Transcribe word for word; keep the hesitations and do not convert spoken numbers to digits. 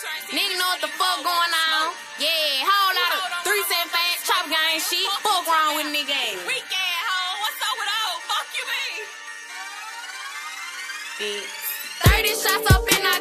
Nigga know what the fuck going on. Yeah, whole lot of three cent fat, chop gang shit. Fuck wrong with nigga ass. Weak ass hoe, what's up with old? Fuck you mean? Bitch. thirty shots up in